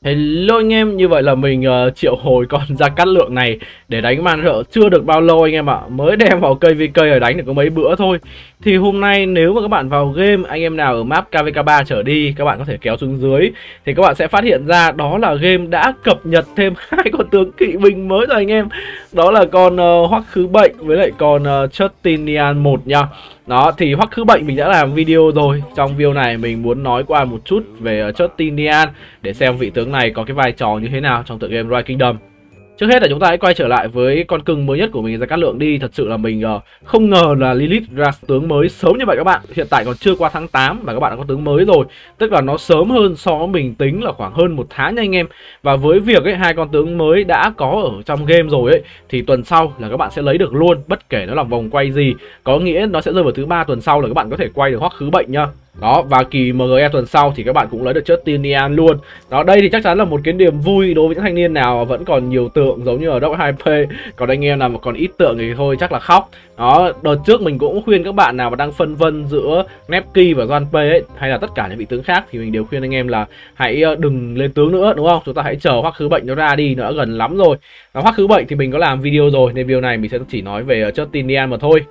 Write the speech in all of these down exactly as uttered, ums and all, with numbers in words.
Hello anh em, như vậy là mình uh, triệu hồi con Gia Cát Lượng này để đánh man rợ chưa được bao lâu anh em ạ. Mới đem vào cây vê ca ở đánh được có mấy bữa thôi. Thì hôm nay nếu mà các bạn vào game, anh em nào ở map ca vê ca ba trở đi, các bạn có thể kéo xuống dưới. Thì các bạn sẽ phát hiện ra đó là game đã cập nhật thêm hai con tướng kỵ binh mới rồi anh em. Đó là con uh, Hoắc Khứ Bệnh với lại con uh, Justinian một nha. Đó, thì Hoắc Khứ Bệnh mình đã làm video rồi. Trong video này mình muốn nói qua một chút về uh, Justinian để xem vị tướng này có cái vai trò như thế nào trong tựa game Rise Kingdom. Trước hết là chúng ta hãy quay trở lại với con cưng mới nhất của mình, Gia Cát Lượng đi. Thật sự là mình uh, không ngờ là Lilith ra tướng mới sớm như vậy các bạn. Hiện tại còn chưa qua tháng tám mà các bạn đã có tướng mới rồi. Tức là nó sớm hơn so với mình tính là khoảng hơn một tháng nha anh em. Và với việc ấy, hai con tướng mới đã có ở trong game rồi ấy, thì tuần sau là các bạn sẽ lấy được luôn, bất kể nó là vòng quay gì. Có nghĩa nó sẽ rơi vào thứ ba tuần sau là các bạn có thể quay được Hoắc Khứ Bệnh nhá. Đó, và kỳ em giê e tuần sau thì các bạn cũng lấy được Justinian luôn. Đó, đây thì chắc chắn là một cái niềm vui đối với những thanh niên nào vẫn còn nhiều tượng giống như ở Dốc hai pê. Còn anh em nào mà còn ít tượng thì thôi chắc là khóc. Đó, đợt trước mình cũng khuyên các bạn nào mà đang phân vân giữa Nepki và Doan Pê ấy, hay là tất cả những vị tướng khác, thì mình đều khuyên anh em là hãy đừng lên tướng nữa, đúng không? Chúng ta hãy chờ Hoắc Khứ Bệnh nó ra đi, nó đã gần lắm rồi. Đó, Hoắc Khứ Bệnh thì mình có làm video rồi, nên video này mình sẽ chỉ nói về Justinian mà thôi.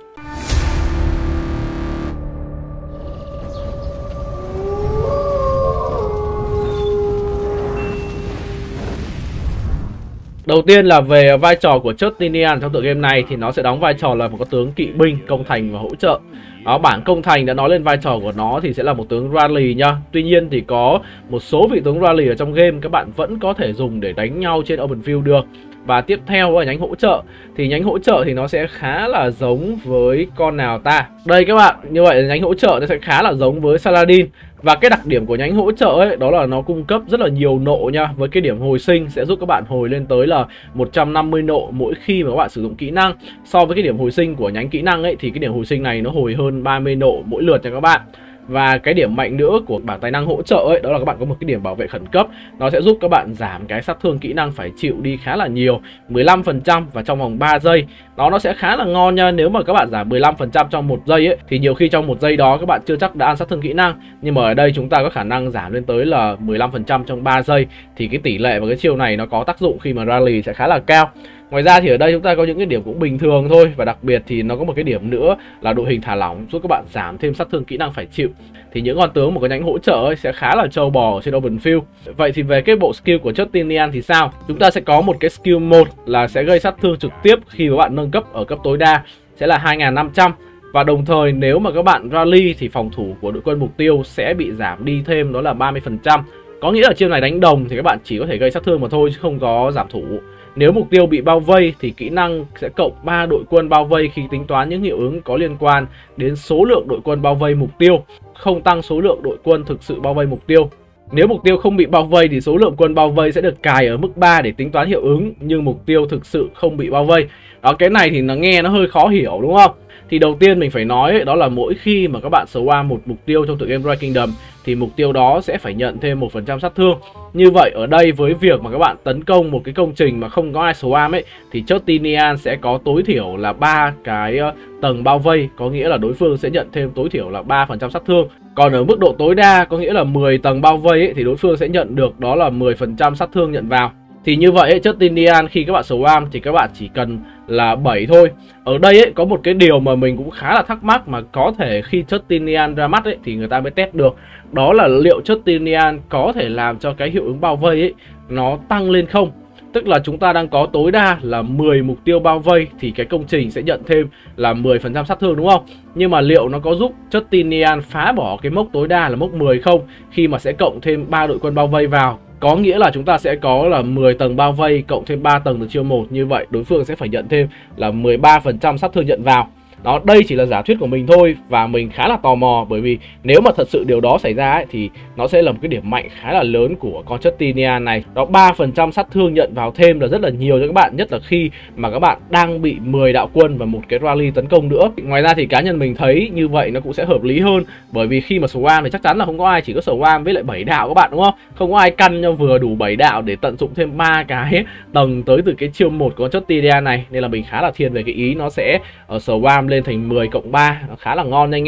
Đầu tiên là về vai trò của Justinian trong tựa game này, thì nó sẽ đóng vai trò là một con tướng kỵ binh công thành và hỗ trợ. Đó, bản công thành đã nói lên vai trò của nó thì sẽ là một tướng rally nha. Tuy nhiên thì có một số vị tướng rally ở trong game các bạn vẫn có thể dùng để đánh nhau trên open field được. Và tiếp theo là nhánh hỗ trợ. Thì nhánh hỗ trợ thì nó sẽ khá là giống với con nào ta? Đây các bạn, như vậy nhánh hỗ trợ nó sẽ khá là giống với Saladin. Và cái đặc điểm của nhánh hỗ trợ ấy, đó là nó cung cấp rất là nhiều nộ nha. Với cái điểm hồi sinh sẽ giúp các bạn hồi lên tới là một trăm năm mươi nộ mỗi khi mà các bạn sử dụng kỹ năng. So với cái điểm hồi sinh của nhánh kỹ năng ấy, thì cái điểm hồi sinh này nó hồi hơn ba mươi nộ mỗi lượt cho các bạn. Và cái điểm mạnh nữa của bảng tài năng hỗ trợ ấy, đó là các bạn có một cái điểm bảo vệ khẩn cấp. Nó sẽ giúp các bạn giảm cái sát thương kỹ năng phải chịu đi khá là nhiều, mười lăm phần trăm và trong vòng ba giây. Đó, nó sẽ khá là ngon nha. Nếu mà các bạn giảm mười lăm phần trăm trong một giây ấy, thì nhiều khi trong một giây đó các bạn chưa chắc đã ăn sát thương kỹ năng. Nhưng mà ở đây chúng ta có khả năng giảm lên tới là mười lăm phần trăm trong ba giây. Thì cái tỷ lệ và cái chiêu này nó có tác dụng khi mà rally sẽ khá là cao. Ngoài ra thì ở đây chúng ta có những cái điểm cũng bình thường thôi. Và đặc biệt thì nó có một cái điểm nữa là đội hình thả lỏng, giúp các bạn giảm thêm sát thương kỹ năng phải chịu. Thì những con tướng một cái nhánh hỗ trợ ấy sẽ khá là trâu bò trên open field. Vậy thì về cái bộ skill của Justinian thì sao? Chúng ta sẽ có một cái skill một là sẽ gây sát thương trực tiếp khi các bạn nâng cấp ở cấp tối đa, sẽ là hai nghìn năm trăm. Và đồng thời nếu mà các bạn rally thì phòng thủ của đội quân mục tiêu sẽ bị giảm đi thêm, đó là ba mươi phần trăm. Có nghĩa là chiêu này đánh đồng thì các bạn chỉ có thể gây sát thương mà thôi chứ không có giảm thủ. Nếu mục tiêu bị bao vây thì kỹ năng sẽ cộng ba đội quân bao vây khi tính toán những hiệu ứng có liên quan đến số lượng đội quân bao vây mục tiêu, không tăng số lượng đội quân thực sự bao vây mục tiêu. Nếu mục tiêu không bị bao vây thì số lượng quân bao vây sẽ được cài ở mức ba để tính toán hiệu ứng, nhưng mục tiêu thực sự không bị bao vây. Đó, cái này thì nó nghe nó hơi khó hiểu đúng không? Thì đầu tiên mình phải nói đó là mỗi khi mà các bạn swarm một mục tiêu trong tựa game Rise Kingdom thì mục tiêu đó sẽ phải nhận thêm một phần trăm sát thương. Như vậy ở đây với việc mà các bạn tấn công một cái công trình mà không có ai swarm ấy, thì Justinian sẽ có tối thiểu là ba cái tầng bao vây, có nghĩa là đối phương sẽ nhận thêm tối thiểu là ba phần trăm sát thương. Còn ở mức độ tối đa, có nghĩa là mười tầng bao vây ấy, thì đối phương sẽ nhận được đó là mười phần trăm sát thương nhận vào. Thì như vậy ấy, Justinian khi các bạn swarm thì các bạn chỉ cần là bảy thôi. Ở đây ấy, có một cái điều mà mình cũng khá là thắc mắc mà có thể khi Justinian ra mắt ấy, thì người ta mới test được. Đó là liệu Justinian có thể làm cho cái hiệu ứng bao vây ấy nó tăng lên không? Tức là chúng ta đang có tối đa là mười mục tiêu bao vây thì cái công trình sẽ nhận thêm là mười phần trăm sát thương đúng không? Nhưng mà liệu nó có giúp Justinian phá bỏ cái mốc tối đa là mốc mười không? Khi mà sẽ cộng thêm ba đội quân bao vây vào. Có nghĩa là chúng ta sẽ có là mười tầng bao vây cộng thêm ba tầng từ chiêu một. Như vậy đối phương sẽ phải nhận thêm là mười ba phần trăm sát thương nhận vào. Đó, đây chỉ là giả thuyết của mình thôi. Và mình khá là tò mò. Bởi vì nếu mà thật sự điều đó xảy ra ấy, thì nó sẽ là một cái điểm mạnh khá là lớn của con Justinian này. Đó, ba phần trăm sát thương nhận vào thêm là rất là nhiều cho các bạn. Nhất là khi mà các bạn đang bị mười đạo quân và một cái rally tấn công nữa. Ngoài ra thì cá nhân mình thấy như vậy nó cũng sẽ hợp lý hơn. Bởi vì khi mà swarm thì chắc chắn là không có ai chỉ có swarm với lại bảy đạo các bạn đúng không? Không có ai căn cho vừa đủ bảy đạo để tận dụng thêm ba cái tầng tới từ cái chiêu một của con Justinian này. Nên là mình khá là thiên về cái ý nó sẽ ở swarm lên thành mười cộng ba, nó khá là ngon nha anh em.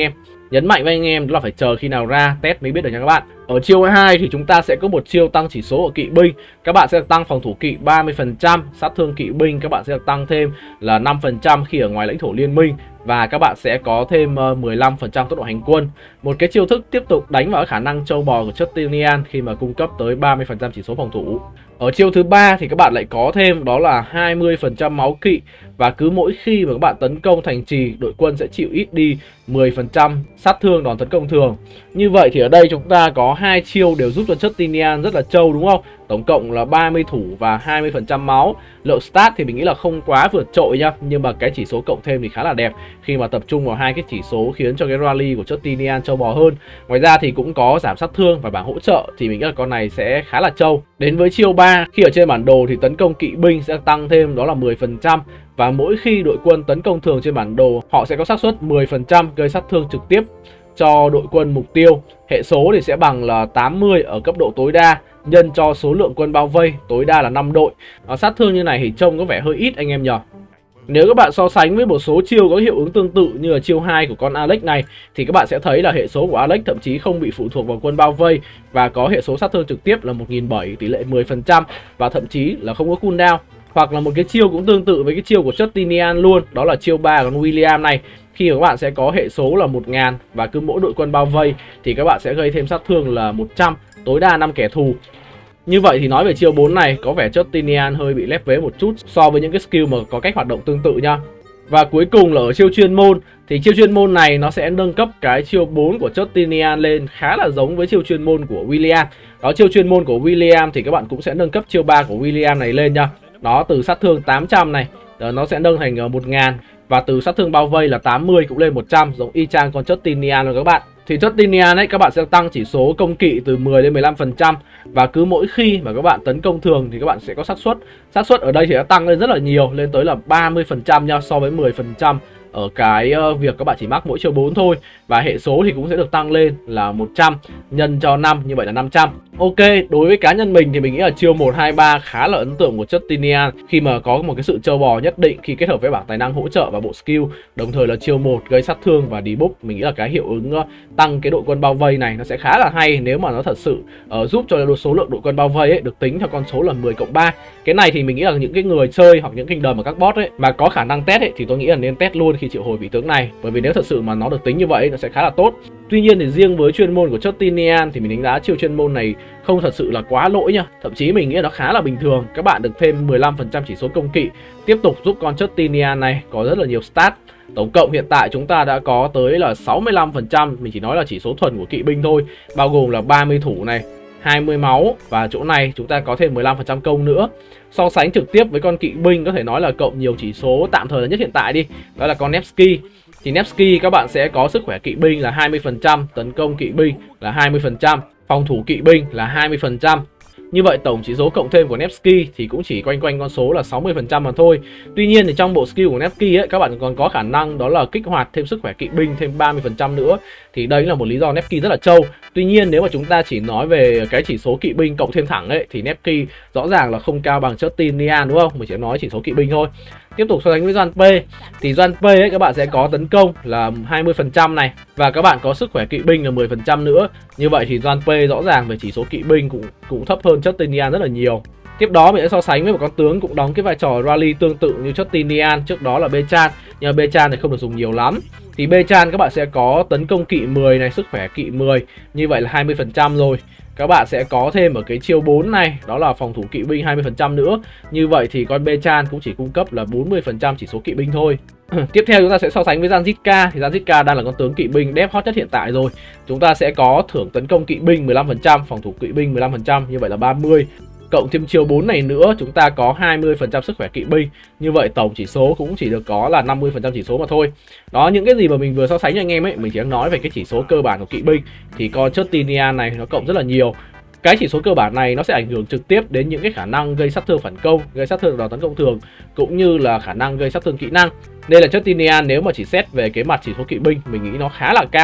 Nhấn mạnh với anh em đó là phải chờ khi nào ra test mới biết được nha các bạn. Ở chiêu hai thì chúng ta sẽ có một chiêu tăng chỉ số ở kỵ binh. Các bạn sẽ tăng phòng thủ kỵ ba mươi phần trăm, sát thương kỵ binh các bạn sẽ được tăng thêm là năm phần trăm khi ở ngoài lãnh thổ liên minh. Và các bạn sẽ có thêm mười lăm phần trăm tốc độ hành quân. Một cái chiêu thức tiếp tục đánh vào khả năng trâu bò của Justinian khi mà cung cấp tới ba mươi phần trăm chỉ số phòng thủ. Ở chiêu thứ ba thì các bạn lại có thêm đó là hai mươi phần trăm máu kỵ. Và cứ mỗi khi mà các bạn tấn công thành trì, đội quân sẽ chịu ít đi mười phần trăm sát thương đòn tấn công thường. Như vậy thì ở đây chúng ta có hai chiêu đều giúp cho Justinian rất là trâu đúng không? Tổng cộng là ba mươi thủ và hai mươi phần trăm máu. Lượng stat thì mình nghĩ là không quá vượt trội nha, nhưng mà cái chỉ số cộng thêm thì khá là đẹp khi mà tập trung vào hai cái chỉ số khiến cho cái rally của Justinian trâu bò hơn. Ngoài ra thì cũng có giảm sát thương và bảng hỗ trợ thì mình nghĩ là con này sẽ khá là trâu. Đến với chiêu ba, khi ở trên bản đồ thì tấn công kỵ binh sẽ tăng thêm đó là mười phần trăm. Và mỗi khi đội quân tấn công thường trên bản đồ, họ sẽ có xác suất mười phần trăm gây sát thương trực tiếp cho đội quân mục tiêu. Hệ số thì sẽ bằng là tám mươi ở cấp độ tối đa nhân cho số lượng quân bao vây tối đa là năm đội. À, sát thương như này thì trông có vẻ hơi ít anh em nhỉ. Nếu các bạn so sánh với một số chiêu có hiệu ứng tương tự như là chiêu hai của con Alex này thì các bạn sẽ thấy là hệ số của Alex thậm chí không bị phụ thuộc vào quân bao vây và có hệ số sát thương trực tiếp là một nghìn bảy trăm, tỷ lệ mười phần trăm và thậm chí là không có cooldown. Hoặc là một cái chiêu cũng tương tự với cái chiêu của Justinian luôn, đó là chiêu ba của con William này. Khi các bạn sẽ có hệ số là một nghìn và cứ mỗi đội quân bao vây thì các bạn sẽ gây thêm sát thương là một trăm, tối đa năm kẻ thù. Như vậy thì nói về chiêu bốn này có vẻ Justinian hơi bị lép vế một chút so với những cái skill mà có cách hoạt động tương tự nha. Và cuối cùng là ở chiêu chuyên môn thì chiêu chuyên môn này nó sẽ nâng cấp cái chiêu bốn của Justinian lên khá là giống với chiêu chuyên môn của William. Đó, chiêu chuyên môn của William thì các bạn cũng sẽ nâng cấp chiêu ba của William này lên nha. Nó từ sát thương tám trăm này, nó sẽ nâng thành một nghìn. Và từ sát thương bao vây là tám mươi cũng lên một trăm, giống y chang con Justinian rồi các bạn. Thì Justinian ấy các bạn sẽ tăng chỉ số công kỵ từ mười đến mười lăm phần trăm. Và cứ mỗi khi mà các bạn tấn công thường thì các bạn sẽ có xác suất. Xác suất ở đây thì đã tăng lên rất là nhiều, lên tới là ba mươi phần trăm nha, so với mười phần trăm ở cái việc các bạn chỉ mắc mỗi chiêu bốn thôi. Và hệ số thì cũng sẽ được tăng lên là một trăm nhân cho năm, như vậy là năm trăm. Ok, đối với cá nhân mình thì mình nghĩ là chiêu một, hai, ba khá là ấn tượng của Justinian khi mà có một cái sự trâu bò nhất định khi kết hợp với bảng tài năng hỗ trợ và bộ skill. Đồng thời là chiêu một gây sát thương và debuff, mình nghĩ là cái hiệu ứng tăng cái đội quân bao vây này nó sẽ khá là hay nếu mà nó thật sự uh, giúp cho số lượng đội quân bao vây ấy được tính theo con số là mười cộng ba. Cái này thì mình nghĩ là những cái người chơi hoặc những kingdom mà các bot ấy mà có khả năng test ấy thì tôi nghĩ là nên test luôn khi triệu hồi vị tướng này, bởi vì nếu thật sự mà nó được tính như vậy nó sẽ khá là tốt. Tuy nhiên thì riêng với chuyên môn của Justinian thì mình đánh giá chiêu chuyên môn này không thật sự là quá lỗi nha. Thậm chí mình nghĩ là nó khá là bình thường. Các bạn được thêm mười lăm phần trăm chỉ số công kỵ, tiếp tục giúp con Justinian này có rất là nhiều stat. Tổng cộng hiện tại chúng ta đã có tới là sáu mươi lăm phần trăm, mình chỉ nói là chỉ số thuần của kỵ binh thôi, bao gồm là ba mươi thủ này, hai mươi máu và chỗ này chúng ta có thêm mười lăm phần trăm công nữa. So sánh trực tiếp với con kỵ binh có thể nói là cộng nhiều chỉ số tạm thời là nhất hiện tại đi, đó là con Nevsky. Thì Nevsky các bạn sẽ có sức khỏe kỵ binh là hai mươi phần trăm, tấn công kỵ binh là hai mươi phần trăm, phòng thủ kỵ binh là hai mươi phần trăm. Như vậy tổng chỉ số cộng thêm của Nevsky thì cũng chỉ quanh quanh con số là sáu mươi phần trăm mà thôi. Tuy nhiên thì trong bộ skill của Nevsky ấy các bạn còn có khả năng đó là kích hoạt thêm sức khỏe kỵ binh thêm ba mươi phần trăm nữa. Thì đấy là một lý do Nevsky rất là trâu. Tuy nhiên nếu mà chúng ta chỉ nói về cái chỉ số kỵ binh cộng thêm thẳng ấy thì Nevsky rõ ràng là không cao bằng Justinian đúng không? Mình chỉ nói chỉ số kỵ binh thôi. Tiếp tục so sánh với Doan P thì Doan P ấy các bạn sẽ có tấn công là hai mươi phần trăm này và các bạn có sức khỏe kỵ binh là mười phần trăm nữa. Như vậy thì Doan P rõ ràng về chỉ số kỵ binh cũng cũng thấp hơn Justinian rất là nhiều. Tiếp đó mình sẽ so sánh với một con tướng cũng đóng cái vai trò rally tương tự như Justinian, trước đó là Bechan, nhưng mà Bechan thì không được dùng nhiều lắm. Thì Bechan các bạn sẽ có tấn công kỵ mười này, sức khỏe kỵ mười, như vậy là hai mươi phần trăm rồi. Các bạn sẽ có thêm ở cái chiêu bốn này, đó là phòng thủ kỵ binh hai mươi phần trăm nữa. Như vậy thì con Bechan cũng chỉ cung cấp là bốn mươi phần trăm chỉ số kỵ binh thôi. Tiếp theo chúng ta sẽ so sánh với Zanzitka. Thì Zanzitka đang là con tướng kỵ binh đép hot nhất hiện tại rồi. Chúng ta sẽ có thưởng tấn công kỵ binh mười lăm phần trăm, phòng thủ kỵ binh mười lăm phần trăm, như vậy là ba mươi. Cộng thêm chiêu bốn này nữa chúng ta có hai mươi phần trăm sức khỏe kỵ binh. Như vậy tổng chỉ số cũng chỉ được có là năm mươi phần trăm chỉ số mà thôi. Đó, những cái gì mà mình vừa so sánh cho anh em ấy, mình chỉ đang nói về cái chỉ số cơ bản của kỵ binh. Thì con Justinian này nó cộng rất là nhiều. Cái chỉ số cơ bản này nó sẽ ảnh hưởng trực tiếp đến những cái khả năng gây sát thương phản công, gây sát thương đòn tấn công thường, cũng như là khả năng gây sát thương kỹ năng. Đây là Justinian nếu mà chỉ xét về cái mặt chỉ số kỵ binh, mình nghĩ nó khá là cao.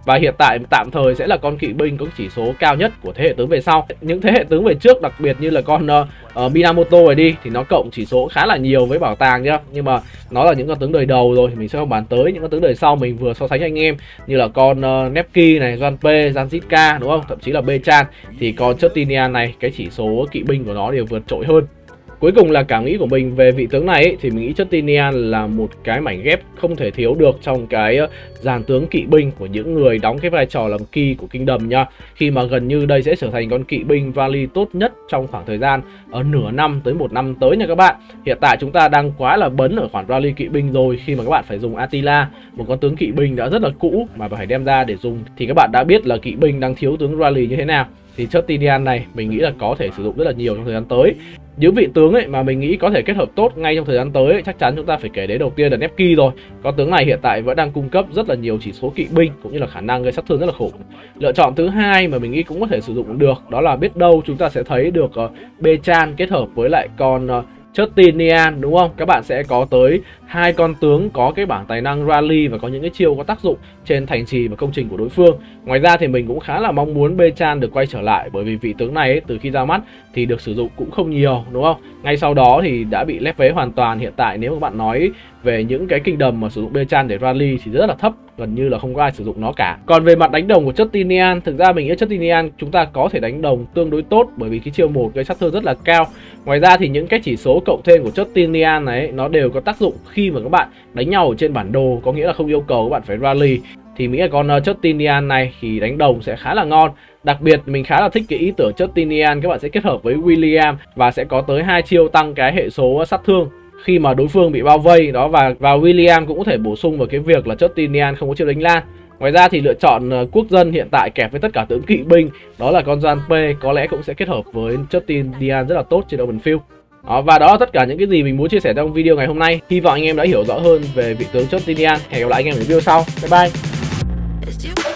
và hiện tại tạm thời sẽ là con kỵ binh có chỉ số cao nhất của thế hệ tướng về sau. Những thế hệ tướng về trước, đặc biệt như là con uh, uh, Minamoto này đi, thì nó cộng chỉ số khá là nhiều với bảo tàng nhá, nhưng mà nó là những con tướng đời đầu rồi, mình sẽ không bàn tới. Những con tướng đời sau mình vừa so sánh anh em như là con uh, Nepki này, Janpe, Janzitka, đúng không, thậm chí là Bechan, thì con Justinian này cái chỉ số kỵ binh của nó đều vượt trội hơn. Cuối cùng là cảm nghĩ của mình về vị tướng này ấy, thì mình nghĩ Justinian là một cái mảnh ghép không thể thiếu được trong cái dàn tướng kỵ binh của những người đóng cái vai trò làm key của Kingdom nha. Khi mà gần như đây sẽ trở thành con kỵ binh rally tốt nhất trong khoảng thời gian ở nửa năm tới một năm tới nha các bạn. Hiện tại chúng ta đang quá là bấn ở khoản rally kỵ binh rồi, khi mà các bạn phải dùng Attila, một con tướng kỵ binh đã rất là cũ mà phải đem ra để dùng, thì các bạn đã biết là kỵ binh đang thiếu tướng rally như thế nào. Thì Justinian này mình nghĩ là có thể sử dụng rất là nhiều trong thời gian tới. Những vị tướng ấy mà mình nghĩ có thể kết hợp tốt ngay trong thời gian tới ấy, chắc chắn chúng ta phải kể đến đầu tiên là Nepki rồi. Con tướng này hiện tại vẫn đang cung cấp rất là nhiều chỉ số kỵ binh cũng như là khả năng gây sát thương rất là khủng. Lựa chọn thứ hai mà mình nghĩ cũng có thể sử dụng được đó là biết đâu chúng ta sẽ thấy được uh, Bechan kết hợp với lại con uh, Justinian, đúng không? Các bạn sẽ có tới hai con tướng có cái bảng tài năng rally và có những cái chiêu có tác dụng trên thành trì và công trình của đối phương. Ngoài ra thì mình cũng khá là mong muốn Bechan được quay trở lại, bởi vì vị tướng này ấy, từ khi ra mắt thì được sử dụng cũng không nhiều, đúng không? Ngay sau đó thì đã bị lép vế hoàn toàn. Hiện tại nếu các bạn nói về những cái kingdom mà sử dụng Bechan để rally thì rất là thấp, gần như là không có ai sử dụng nó cả. Còn về mặt đánh đồng của Justinian, thực ra mình nghĩ Justinian chúng ta có thể đánh đồng tương đối tốt, bởi vì cái chiêu một gây sát thương rất là cao. Ngoài ra thì những cái chỉ số cộng thêm của Justinian này nó đều có tác dụng khi mà các bạn đánh nhau ở trên bản đồ, có nghĩa là không yêu cầu các bạn phải rally. Thì mình nghĩ là con Justinian này thì đánh đồng sẽ khá là ngon. Đặc biệt mình khá là thích cái ý tưởng Justinian các bạn sẽ kết hợp với William và sẽ có tới hai chiêu tăng cái hệ số sát thương khi mà đối phương bị bao vây đó, và và William cũng có thể bổ sung vào cái việc là Justinian không có chiêu đánh lan. Ngoài ra thì lựa chọn quốc dân hiện tại kẹp với tất cả tướng kỵ binh đó là con Janpe có lẽ cũng sẽ kết hợp với Justinian rất là tốt trên Open Field. Đó, và đó là tất cả những cái gì mình muốn chia sẻ trong video ngày hôm nay. Hy vọng anh em đã hiểu rõ hơn về vị tướng Justinian. Hẹn gặp lại anh em ở video sau. Bye bye.